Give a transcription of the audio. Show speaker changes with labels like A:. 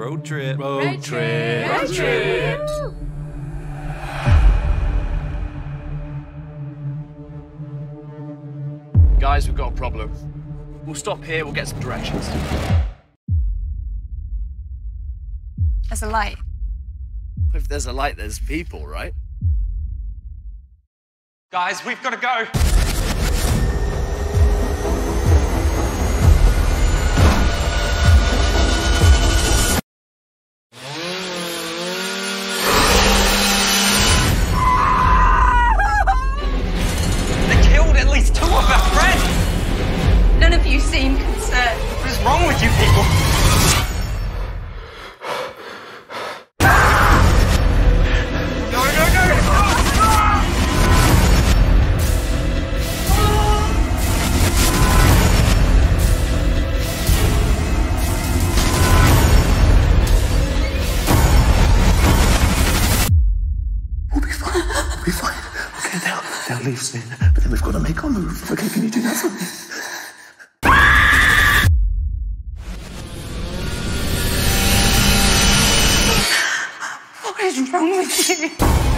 A: Road trip.
B: Road trip.
C: Road trip.
B: Guys, we've got a problem. We'll stop here, we'll get some directions.
C: There's a light.
B: If there's a light, there's people, right?
A: Guys, we've got to go. They killed at least 2 of our friends.
C: None of you seem concerned.
A: What is wrong with you people?
D: We'll be fine. Okay, they'll leave soon. But then we've got to make our move. Okay, can you do that for me?
C: What is wrong with you?